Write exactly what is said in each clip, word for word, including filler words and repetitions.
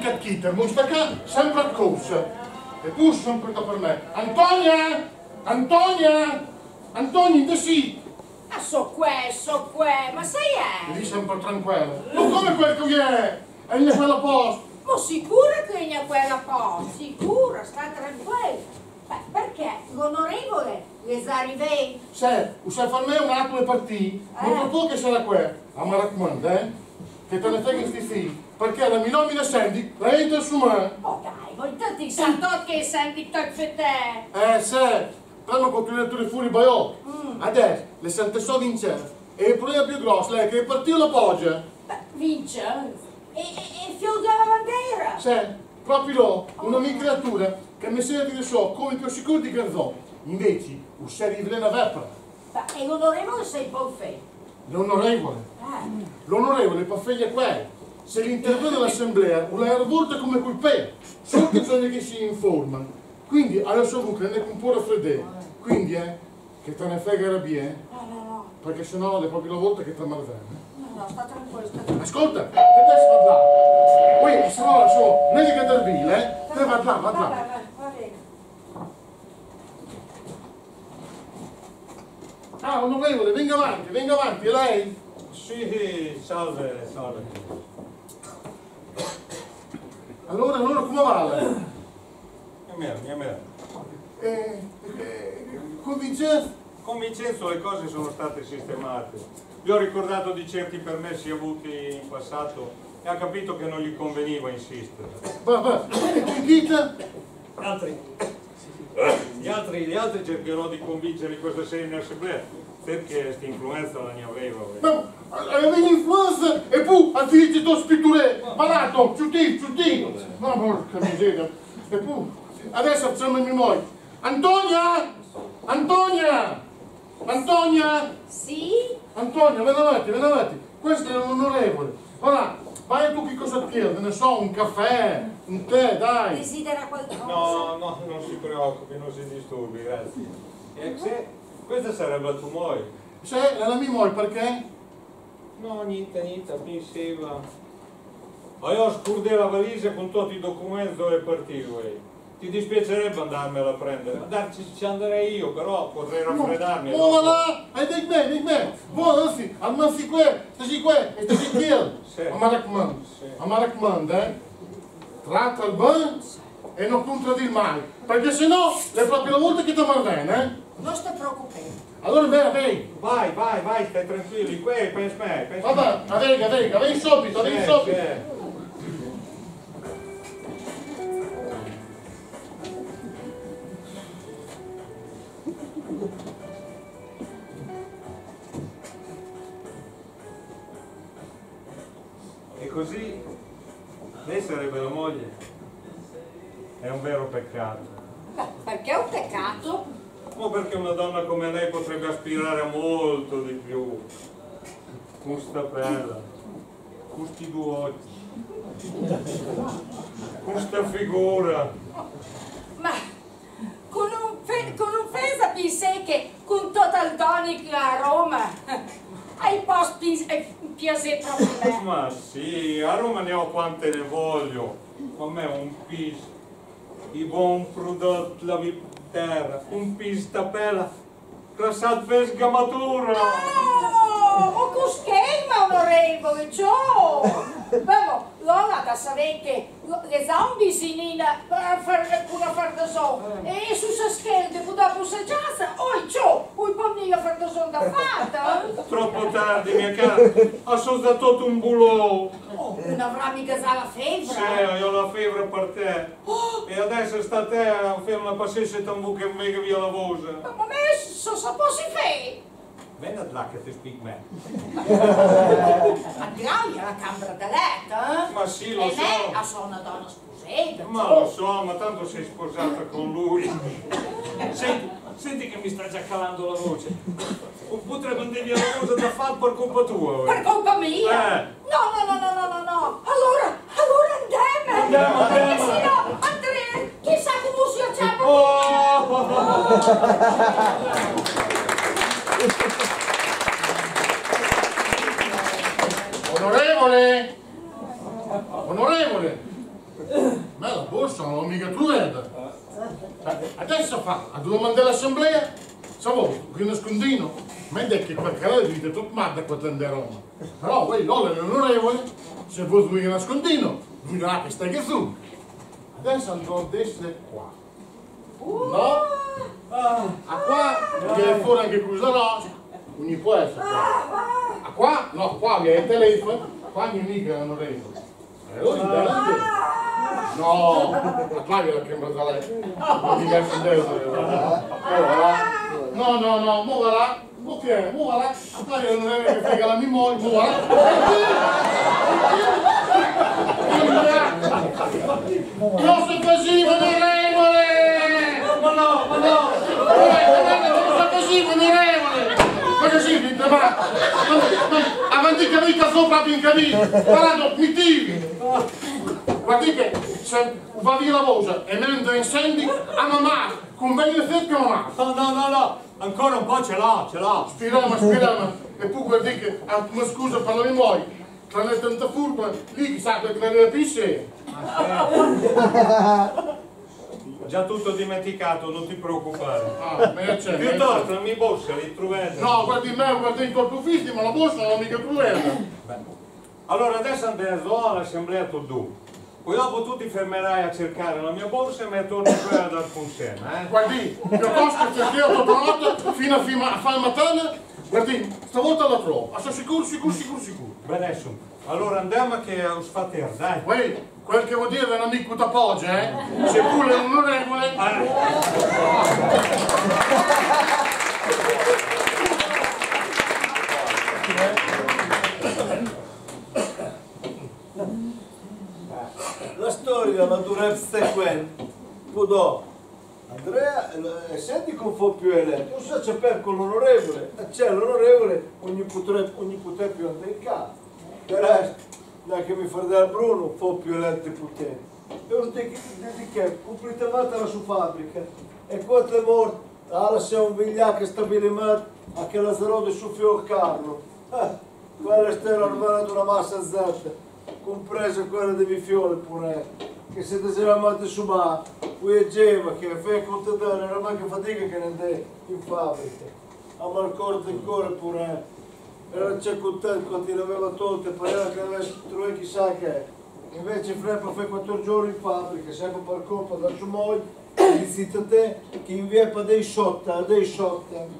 catchita, non sta qua sempre a corsa. E tu sempre da per me. Antonia! Antonia! Antonia, te sì! Ah, so qua, so qua, ma sai è? Lì sempre tranquillo. Ma come quel che è? È in quella posta. Ma sicuro che è quella posta, sicuro, sta tranquillo. Beh, perché l'onorevole les arrivé? Se, usai far me un atto e partì, Eh. non tu che sarà qua. Ma mi raccomando, eh? Che te ne freghi sti figli, perché la mia nomina senti, la entra su me. Oh dai, voi tutti sanno che senti tot per te. Eh, se, prima continuatori fuori baiò. Mm. Adesso, le sente so vincere. E il problema più grosso è che il partito lo poggia. Beh, vince. E, e, e il fiore della bandiera. Se, proprio lo, una mia creatura che mi serve di so come più sicuro di Garzò. Invece, un serie di Velena Vepra. Beh, e l'onorevole sei Polfè. L'onorevole. Eh. L'onorevole per figlia qua. Se l'intervento dell'assemblea non è volta come quel pe, solo che bisogna che si informa. Quindi adesso tu ne un po' raffreddere. Quindi eh, che te ne frega la bia, eh? No, no, no. Perché sennò è proprio la volta che ti malvene. No, no, sta tranquillo, sta tranquillo. Ascolta, che adesso va là. Poi se no so, non è che Darville, eh? Te va là, va Vai, vai, là. vai, va bene. Ah, onorevole, venga avanti, venga avanti, e lei? Sì, salve, salve. Allora, allora come va lei? Mia mia, mia mia. Eh, eh, con Vincenzo? Con Vincenzo le cose sono state sistemate. Gli ho ricordato di certi permessi avuti in passato e ha capito che non gli conveniva insistere. Va, va, e con Ghita? Altri? Gli altri, gli altri cercherò di convincerli questa sera in assemblea perché questa influenza la ne aveva. Ma avevi influenza e poi a finire tu spitture, malato, ciutin, ciutin. Ma porca miseria. E poi, adesso facciamo il mio. Antonia! Antonia! Antonia! Sì? Antonia, vieni avanti, vieni avanti. Questo è un onorevole. Ora, vai tu che cosa chiedi? Ne so, un caffè, un tè, dai. Desidera qualcosa? No, no, non si preoccupi, non si disturbi, grazie. E se questa sarebbe la tua moglie? Se, è la mia moglie, perché? No, niente, niente, pensava. Ma io scurdai la valigia con tutti i documenti dove partivo. Eh. Ti dispiacerebbe andarmela a prendere? Andarci ci andrei io, però potrei raffreddarmi. Oh, va là, e dic me, dic me. Voi, anzi, al massi qua, stai qua, e stai qui. Sì. Ma mi raccomando, Sì. ma mi raccomando, eh. Tratta il bene e non contraddir mai, perché sennò è proprio la volta che ti malvene, eh. Non sto preoccupando. Allora, bene, vai. Vai, vai, vai, stai tranquilli, qui, pensa me, pensa me. Vabbè, avega, avega, vai subito, vai Sì, subito. sì. E così lei sarebbe la moglie? È un vero peccato. Beh, perché è un peccato? Ma perché una donna come lei potrebbe aspirare a molto di più. Con sta bella, con sti due occhi, con sta figura. Ma con, un fe, con un'offesa pensai che con Total Tonic a Roma hai posti piacere proprio me. Ma sì, a Roma ne ho quante ne voglio. A me un pis, i buon prodotti la mia terra, un pis tapella, classato per sgamatura. No, ma con schema onorevole, ciao! Vamo, l'ora da sapere che le zombie si nina per fare una fardason e su sa schelde può busseggiare, oi ciao, ui pomni la fardason da fatta. Troppo tardi, mia cara, ha sono tutto un bulò. Oh, non avrà mica la Sì, febbre. io ho la febbre per te. Oh, E adesso sta te a fare una passessa tambu che mi via la voce. ma me so saposi fe. Vieni là che ti spiego me. Ma Claudia è la camera da letto, eh? Ma sì, lo e so. lei ha solo una donna sposata. Ma lo so, ma tanto sei sposata con lui. Senti, senti che mi sta già calando la voce. Potrebbe andare via la voce da fare per colpa tua. Per colpa mia? Eh. No, no, no, no, no, no, no. Allora, allora andiamo. Andiamo, andiamo. Perché se no, Andrea, chissà come si acciappa. Onorevole! Onorevole! Ma la borsa non l'ho mica trovata. Adesso fa, a domanda dell'assemblea, sapete, qui nascondino, ma è detto che quel canale dite tutto madda quando andare a Roma. Però, voi, l'olle l'onorevole, se voi due nascondino, vi darà che stai che su. Adesso andrò ad essere qua. No? A qua, viene fuori anche Cusarò, quindi può essere qua. A qua, no, qua viene il telefono, qua mi mica l'onorevole. E allora veramente. No, a qua viene la chiamata lei. Non mi piace il no, no, no, mo va là, mo tiene, mo va là, a qua viene l'onorevole che frega la mia moglie, mo va là. Non sei così, onorevole! Ma no, ma no! Non sei così, onorevole! Ma così, ma, ma, avanti che mica sopra in cabina, parlando, mi tiri! Guardate, se va via la voce e mentre incendi, a mamma, con bene effetti a mamma! No, no, no, no, ancora un po' ce l'ha, ce l'ha! Spirama, spirama, e poi guardate, ma scusa per la memoria, tra le tante furbe, lì chissà che tra le pisse. Già tutto dimenticato, non ti preoccupare. Ah, me la c'è. Piuttosto, la mia borsa li trovate. No, guardi me, guardi in colpo fisti, ma la borsa non l'ho mica trovata. Allora adesso andiamo all'assemblea tutti due. Poi dopo tu ti fermerai a cercare la mia borsa e mi torni qui ad Alfonsena, eh? Guardi, io posso cercare tutta la notte fino a fare mattina. Guardi, stavolta la trovo. Ma sono sicuro, sicuro, sicuro, sicuro. Benissimo. Allora andiamo che ho sfatto, dai. Uè, quel che vuol dire è un amico t'appoggia, eh? Se pure non regole. La storia la dovrebbe stare qui. Poi Andrea, eh, senti come fa più eletto, non so c'è per con l'onorevole, c'è l'onorevole, ogni potrebbe, ogni potrebbe più andare in casa. Per resto, dai che mi fa del Bruno, fa più eletto potente. E ora dedichiamo completamente alla sua fabbrica. E quando è morto, alla se un vigliacco stabilimento a che la zero su fior Carlo. Eh, quella stella arrivata una massa zetta, compresa quella dei fiori pure. Che se ti sei amati su ma, poi è geva che fai contadino, era manca fatica che ne andai in fabbrica. A malcordo ancora pure, era c'è contento quando ti aveva tolto e pareva che avesse trovato chissà che. Invece Freppa fai quattro giorni in fabbrica, sempre per colpa da sua moglie, e dici a te che invia per dei sciotta, dei sciotta.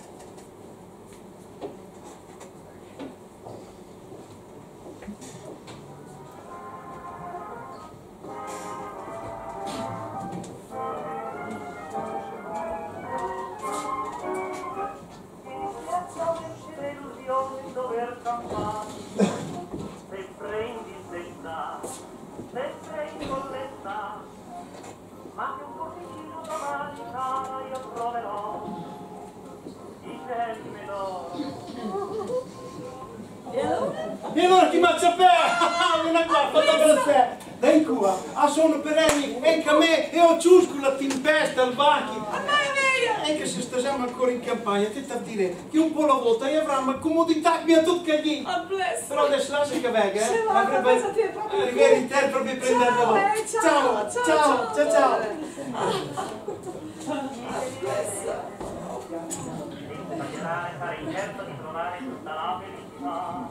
E allora ti faccio per! Vieni qua, fatto per te! Dai qua, a sono perenni, e anche a me, e ho ciuscola, ti impesta il bacchi! Ma è vero! E che se stiamo ancora in campagna, ti sta a dire che un po' la volta io avrò una comodità mia tutto lì! Però adesso lascia che venga, eh! Avrebbe... Arrivare in te proprio a prendere la volta! Ciao, ciao, ciao, ciao! ciao. Fare in certo di trovare tutta la felicità.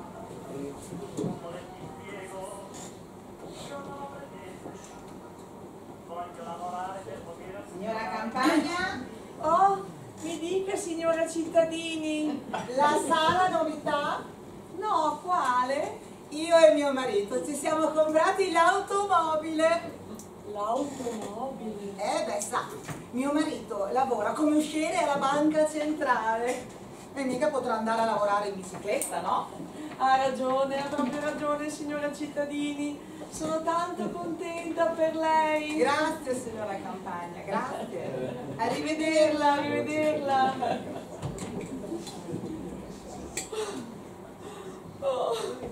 Signora Campagna? Oh, mi dica signora Cittadini. La sala novità? No, quale? Io e mio marito ci siamo comprati l'automobile. L'automobile. Eh beh, sa, mio marito lavora come usciere alla banca centrale. E mica potrà andare a lavorare in bicicletta, no? Ha ragione, ha proprio ragione signora Cittadini. Sono tanto contenta per lei. Grazie signora Campagna, grazie. Arrivederla, Arrivederla. Oh.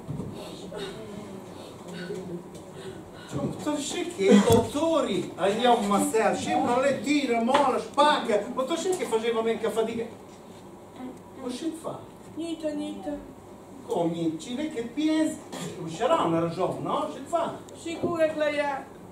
Tu sai che dottori andiamo a massare, sempre le tira, mola, spacca, ma tu sai che faceva anche fatica? Ma che fa? Niente, niente. Come ci vede che pensi? Uscirà una ragione, no? Che fa? Sicura che lei è?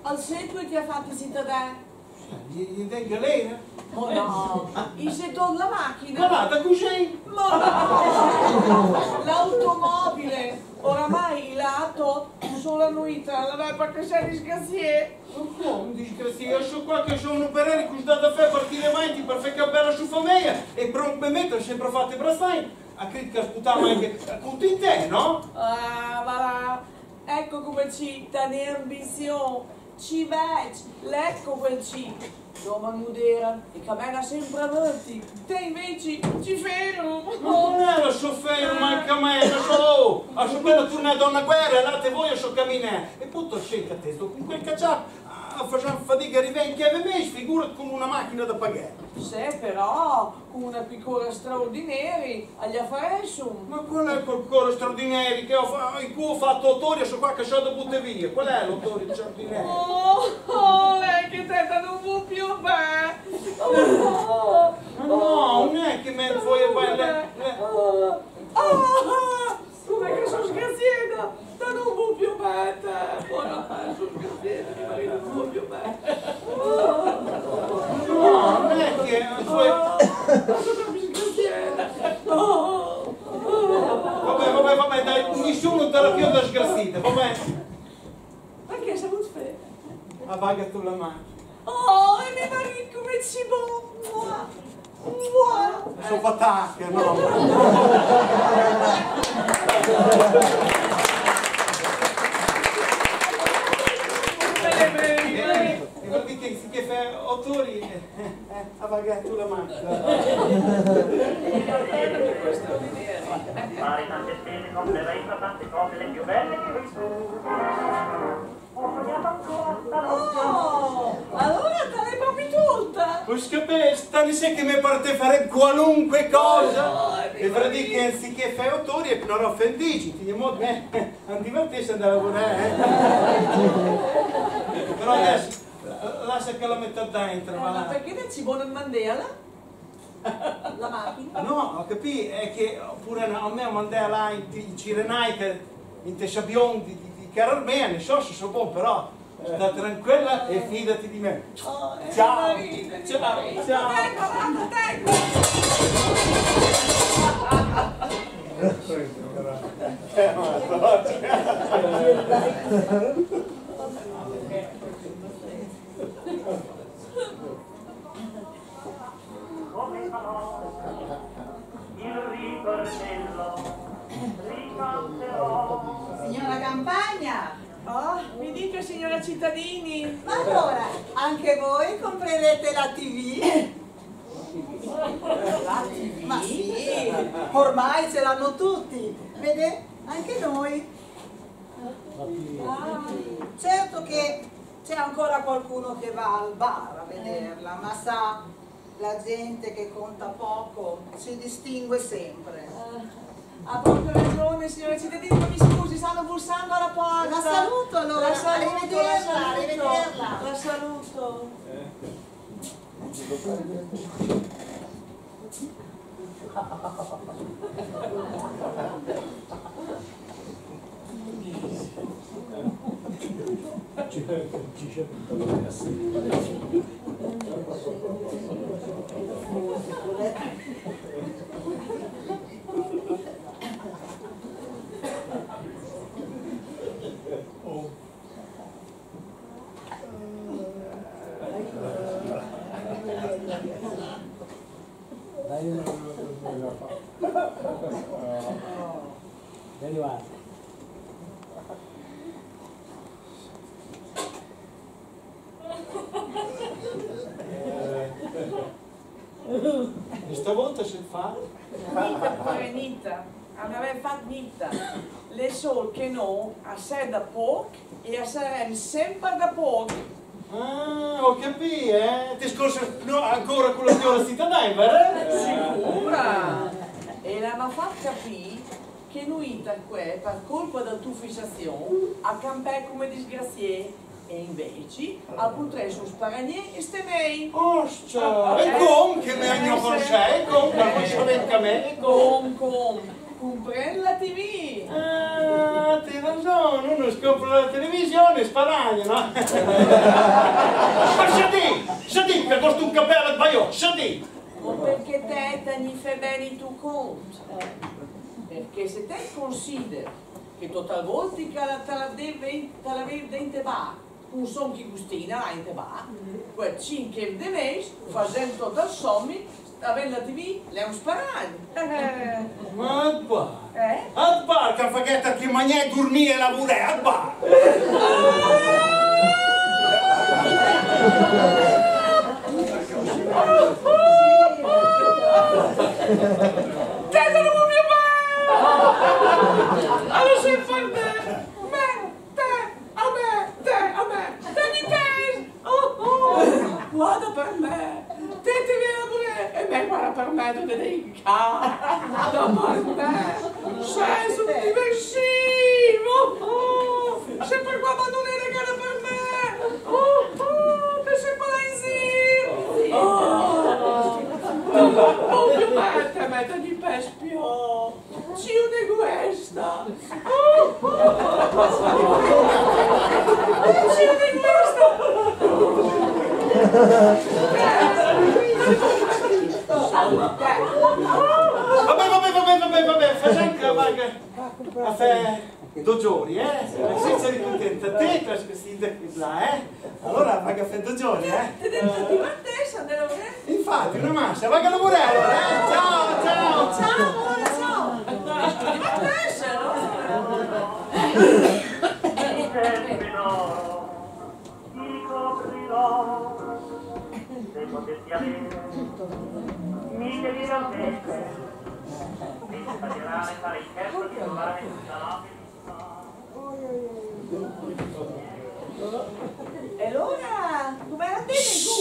al secolo che ha fatto il cittadino. Gli dai galera? Ma no, il settore la macchina. Ma vada così? Ma no, l'automobile. Oramai l'auto solo annuita, la vai perché sei disgraziato. Come disgrazia? Io so qua che sono un operaio che sta da fare partire avanti per fare capire la sua famiglia e probabilmente sempre fatte brassai. A critica sputava anche con te, no? Ah, va là. Ecco come ci tane ambizione. Ci vedi, l'ecco quel ci. Doma mudera e cammina sempre avanti. Te invece ci fermo. Non è la sua ferma, manca a me, lo so. A sua bella tornare da una guerra, andate voi a sua camminare. E poi scelta te, sto con quel cacciato. Facciamo fatica a arrivare in chiave mesi, figurati con una macchina da pagare. Se però con una piccola straordinaria agli affari. Ma qual è quel cuore straordinario che ho, fa in cui ho fatto autore su qua che sono da buttare via? Qual è l'autore straordinario? Oh, oh, lei che testa non può più bene. Oh, Ma no, non è che me vuoi a belle. Oh, oh, com'è che sono sgraziata? Da non può più bene. Ora sono sgraziata, mio marito non può più bene. No, non è che vuoi. Vabbè, vabbè, vabbè, dai, nessuno te la più da sgrazzita, vabbè. Perché sei venuto fare? Avvaga tu la mano. Oh, e mio marito come ci va? Mua. Sono patacche, no? E vuol dire che si che fa autori, eh, avvaga tu la mano. Fare tante spese, comprerei tra tante cose le più belle che qui sono. Ho sognato ancora stanotte. Oh, allora te l'hai proprio tutta? Puoi capire, stani se che mi parte fare qualunque cosa. Oh, e per dire che anziché fare autori e non offendici, ti modo eh, non divertirsi andare a lavorare, eh. Però adesso lascia che la metta dentro, Eh, va ma là. perché non ci vuole mandare la macchina? No, ho capito, è che oppure a me mandare là in, in Cirenaica, in Tesciabion di, di, di Cararbene, so se so buono, però sta tranquilla e fidati di me. Oh, eh, Ciao. marito, ciao, Ciao. Ecco, ecco, Come farò il ritornello, ricanterò. Signora Campagna, Oh, mi dica signora Cittadini. ma allora anche voi comprerete la tivù? La tivù? Ma sì, ormai ce l'hanno tutti, vede? Anche noi. Ah, Certo che c'è ancora qualcuno che va al bar a vederla, ma sa, la gente che conta poco si distingue sempre. ha proprio ragione signora Cittadini, ma mi scusi, stanno bussando alla porta. La saluto allora, La saluto, arrivederla, la saluto, arrivederla. la saluto. E stavolta si fa? Nita, poverenita, aveva fatto nita. Le sol che no, a sé da poco e a sarem sempre da poco. Ah, ho capito, eh? Ti scorso no, ancora con la signora cittadina, vero? Sicura! E l'hanno fatto capire che noi qua, per colpa della tua fissazione, a campare come disgraziati e invece a poter su sparagné e stenei. Ostia! E com che mi hanno conosciuto? E com la conosciuto anche a me? E com? Com, com, comprende la tivù. Ah, ti ragione, uno scopro la televisione, sparagnano. Ma Shadi, Shadi, che costa un cappello e baio, Shadi! Ma perché te te ne fai bene tu conto? Perché se te consideri che tutta volta che te la devi dentro bar, un son che gustina là in te bar, quel cinque di mese, facendo total sommi, avendo la tivù, lei è un sparagno. Ma al bar? Eh? Al bar, che faghetta che mangiai, dormì e lavorare, al bar! Te te lo vuoi bene! Allora sei per me! Me, te, a me, te, a me! Te mi pesi! Oh, oh! Guarda per me! Te ti viene pure! E me guarda per me, tu ti dici! Guarda per me! Sei sul diversivo! Oh! Sempre qua ma non è regala per me! Oh, oh! Te sei qua in giro! Oh! Oh, più mette, mette di pespio! Ci une questa! Oh, oh. Ci une questa! Vabbè, vabbè, vabbè, vabbè, vabbè, facciamo che vaga a fare due giorni, eh? Senza di contenta te, per questi qui là, eh? Allora vaga a fare due giorni, eh? Ti devi divertire, andare a lavorare? Infatti, una massa, vaga a lavorare allora, eh? Ciao, ciao! Ciao, amore, ciao! Divertirsi, no? Ti coprirò se potessi avere mille lire al mese, mi esagerare, fare il scherzo di trovare tutta la felicità. E allora, come era bene tu?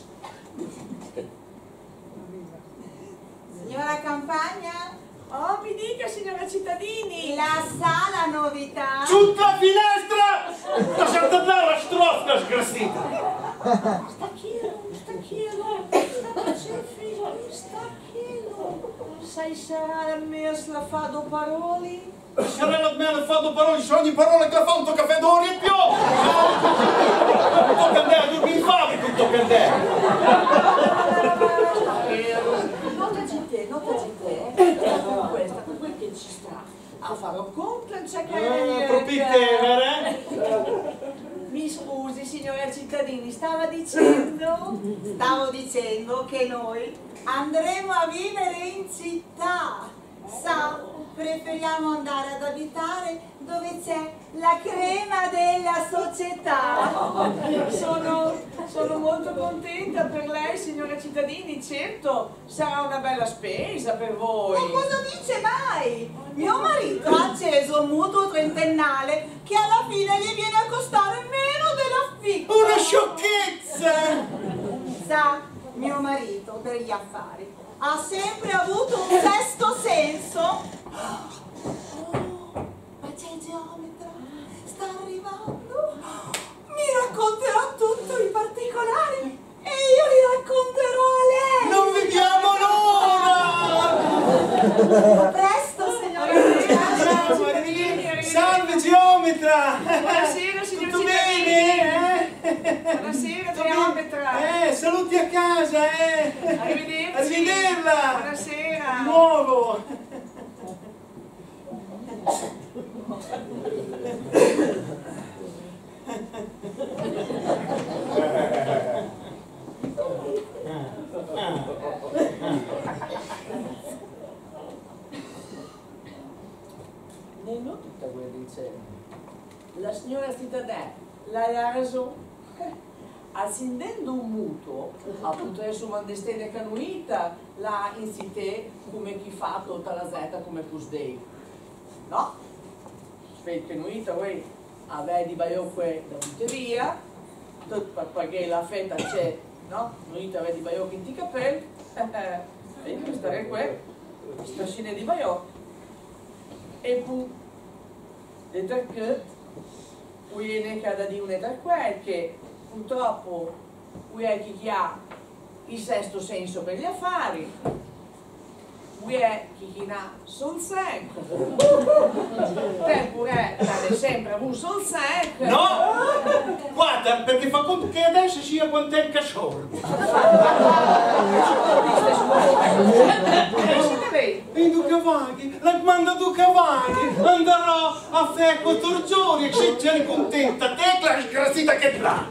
Signora Campagna, Oh, mi dica, signora Cittadini! la sala novità. Tutta finestra! Lasciate andare la strofca sgrassita! Sta chiedo, sta chiedo, c'è figlio, sta chiedo. Sai sarà la mia slafado paroli? Sarella me ne fa due parole, se ogni parola che fa un caffè d'oro e più! Tocca a te, tu mi fai tutto per te! Notaci te, notaci te, con questa, con quel che ci sta, a farlo conto e c'è che... Eh, profittevere! Mi scusi, signora Cittadini, stava dicendo? Stavo dicendo che noi andremo a vivere in città. Sa, preferiamo andare ad abitare dove c'è la crema della società. Sono, sono molto contenta per lei, signora Cittadini, certo, sarà una bella spesa per voi. Ma cosa dice mai? Mio marito ha acceso un mutuo trentennale che alla fine gli viene a costare meno dell'affitto. Una sciocchezza! Sa, mio marito per gli affari ha sempre avuto un sesto senso. Oh, ma c'è il geometra, sta arrivando. Mi racconterà tutto in particolari e io li racconterò a lei. Non vediamo l'ora! A presto, signora. Ciao Maria! Salve geometra! Buonasera, signora Tutto Cittadini! bene? Eh? Buonasera, geometra! Eh, saluti a casa, eh! Arrivederci! Arrivederla! Buonasera! Di nuovo! Non ho tutta quella ricetta. La signora Cittadini l'ha ragione. Accendendo un mutuo, appunto adesso mandestene canuita, la insite come chi fa tutta la zeta come pusdei. No? Spet canuita, voi avete baiocque da buteria, perché la fetta c'è, no? Nuita avete baiocche in ti capelli, vedi questa è qua, questa scena di baiocche. E poi, perché qui ne cada di una da quel che purtroppo qui è chi ha il sesto senso per gli affari, qui è chi ha sul franco, per pure dalle hai sempre avuto il sec. No! Guarda, perché fa conto che adesso sia quanto è il cachorro. E due cavalli, la manda due cavalli, andrò a fare quattro giorni e se c'è contenta, te la disgraziata che tra.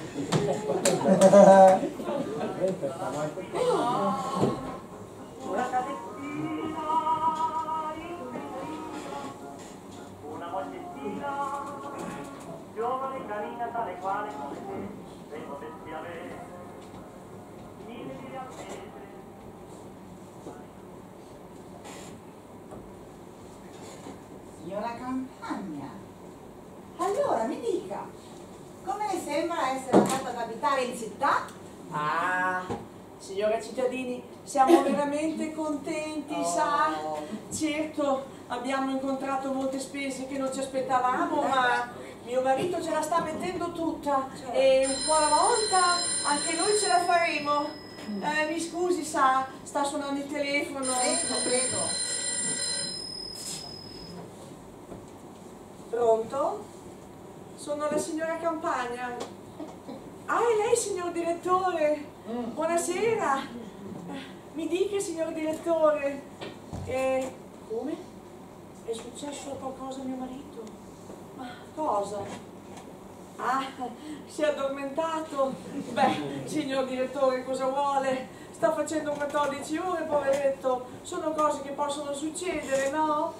Una casettina infelice, una mogliettina, giovane e carina tale quale come te, se potessi avere mille lire al mese. Signora Campagna, allora mi dica, come le sembra essere andata ad abitare in città? Ah, signora cittadini, siamo veramente contenti, Oh. sa? Certo, abbiamo incontrato molte spese che non ci aspettavamo, ma mio marito ce la sta mettendo tutta e un po' alla volta anche noi ce la faremo. Eh, mi scusi, sa, sta suonando il telefono. Prego, prego. Pronto? Sono la signora Campagna. Ah, è lei, signor direttore? Buonasera. Mi dica, signor direttore, eh, come? È successo qualcosa a mio marito? Ma cosa? Ah, si è addormentato? Beh, signor direttore, cosa vuole? Sta facendo quattordici ore, poveretto. Sono cose che possono succedere, no?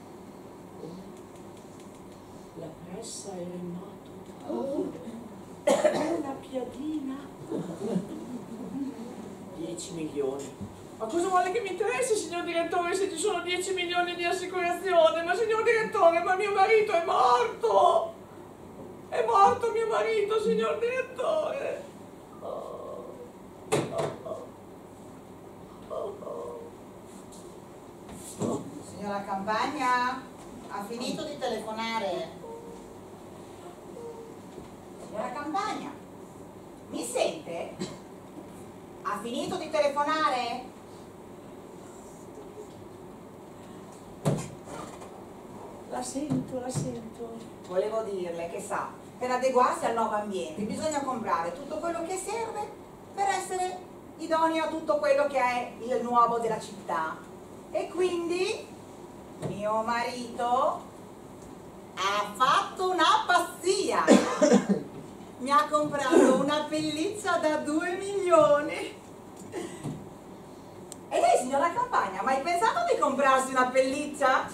La pressa era in moto. Una piadina. dieci milioni. Ma cosa vuole che mi interessi, signor direttore, se ci sono dieci milioni di assicurazione? Ma signor direttore, ma mio marito è morto! È morto mio marito, signor direttore! Oh. Oh, oh. Oh, oh. Signora Campagna, ha finito di telefonare? Signora Campagna, mi sente? Ha finito di telefonare? La sento, la sento. Volevo dirle che sa, per adeguarsi al nuovo ambiente bisogna comprare tutto quello che serve per essere idoneo a tutto quello che è il nuovo della città. E quindi mio marito ha fatto una pazzia. Mi ha comprato una pelliccia da due milioni. E lei, signora Campagna, ha mai pensato di comprarsi una pelliccia?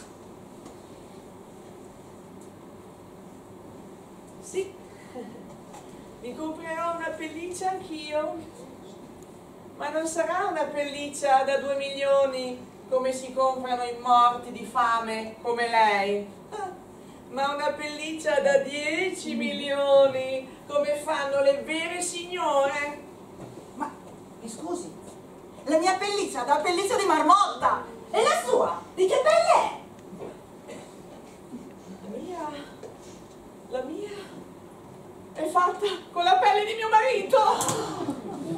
Sì, mi comprerò una pelliccia anch'io, ma non sarà una pelliccia da due milioni come si comprano i morti di fame come lei, ma una pelliccia da dieci milioni come fanno le vere signore. Ma, mi scusi, la mia pelliccia da pelliccia di marmotta e la sua di che pelle è? La mia, la mia è fatta con la pelle di mio marito.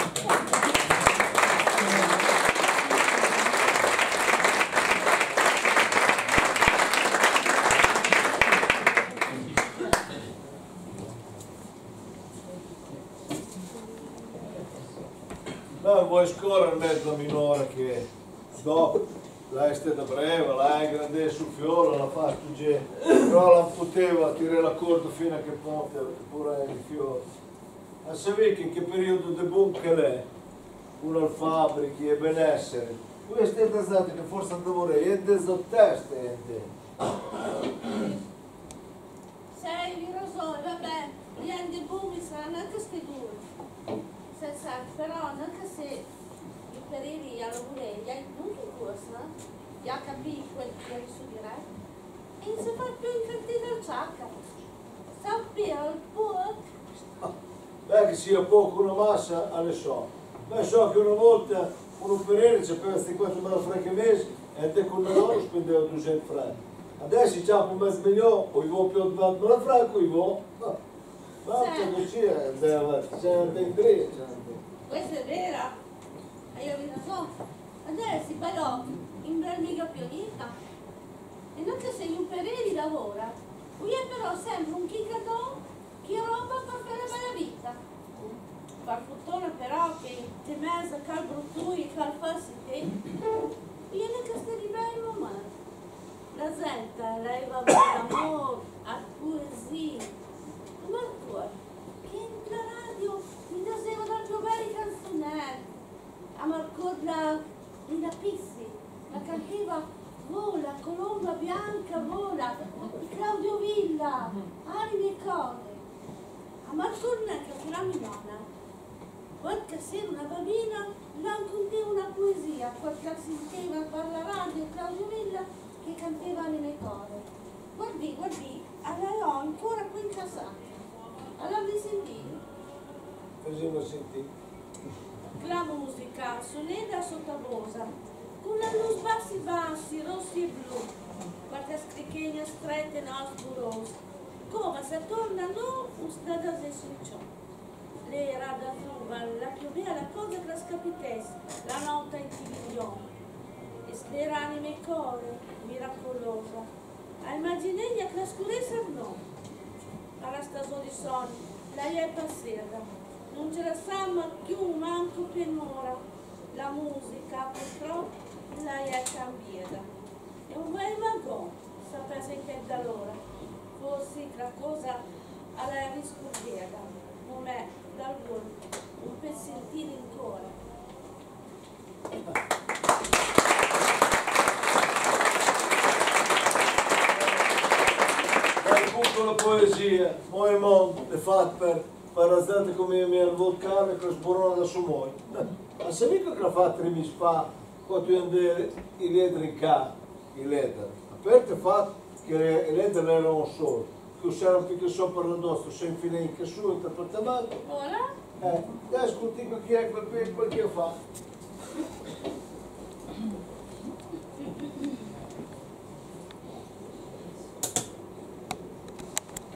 Ma vuoi scorrere mezza minore che dopo lei è stata breve, lei è grande sul fiore, la fa studiare, però non poteva tirare la corda fino a che ponte, pure il fiore. A sapere che in che periodo di boom che l'è, uno al fabbrichi e benessere, queste testate che forse non vorrei, e desotteste. Sei di ragione, vabbè, gli anni boom saranno anche sti due. Senza, però anche se i periodi alla vorrei, gli hai tutto in corsa, gli ha capito quel che studierai, e non si fa più incartire il ciacca. Sappia il po'. Beh, che sia poco una massa, alle so. Beh, so che una volta un operaio sapeva cinquantamila franchi al mese e te con loro spendeva duecento franchi. Adesso c'è un mezzo milione, o io più di ventimila franchi, o io ma c'è così, c'è un tre. Questa è vera, e io vi so. Adesso però in mica più vita. E non che se un periodo lavora, lui è però farfuttona però che ti mezza cal bruttui, cal falsità. Io non che stai di bello, ma la gente lei va d'amore, a poesia. Ma ancora, che in la radio mi daseva dal più belle canzonette. A Marco la, la Pissi, la cantiva Vola, colomba bianca, vola, di Claudio Villa, anime e cose. A Marco che fu la mia nonna, quando era una bambina, raccontava una poesia, quando si sentiva per la radio Claudio Villa che cantava anime e cose. Guardi, guardi, l'ho ancora qui in casa. Allora sentire? Facciamo sentire. La musica, soneda sottovosa. Con la luce bassi bassi, rossi e blu, qualche scricchegna strette e sburose, come se tornano un strada se succiò. Le rada truva, la piovea la cosa che la scapitesse, la notte in tibiglione. E spera anime e core, miracolosa, a immaginegna che la scurezza no. Alla stagione di sonno, la è passata, non ce la sa ma più manco per un'ora. La musica, purtroppo, la è cambiata. E un bel magò sapesse che da allora fosse la cosa alla riscoperta, come dal volto, un pezzettino ancora. Dai piccola poesia, moj mondo, è fatto per parazzate come mi al vulcano che sborona da su moi. Ma se mica che l'ha fatto tre mesi fa, quando tu andavi i letri in casa, i letri, aperte fatto che i letri erano solo, che usavano più che sopra la nostra, se infine in che su, interpretamento. Ora? Eh, adesso contigo chi è quel, quel che fa.